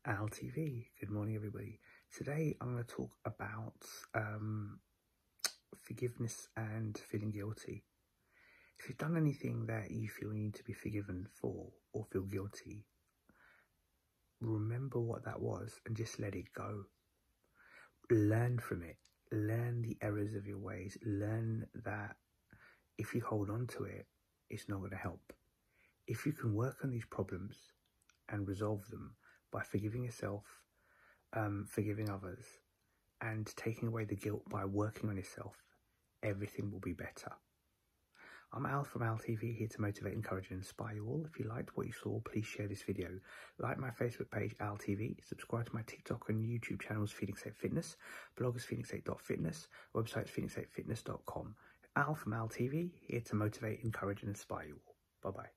Al TV. Good morning, everybody. Today I'm going to talk about forgiveness and feeling guilty. If you've done anything that you feel you need to be forgiven for or feel guilty, remember what that was and just let it go. Learn from it. Learn the errors of your ways. Learn that if you hold on to it, it's not going to help. If you can work on these problems and resolve them by forgiving yourself, forgiving others, and taking away the guilt by working on yourself, everything will be better. I'm Al from Al TV, here to motivate, encourage and inspire you all. If you liked what you saw, please share this video. Like my Facebook page, Al TV. Subscribe to my TikTok and YouTube channels, Phoenix 8 Fitness. Blog is phoenix8.fitness. Website is phoenix8fitness.com. Al from Al TV, here to motivate, encourage and inspire you all. Bye-bye.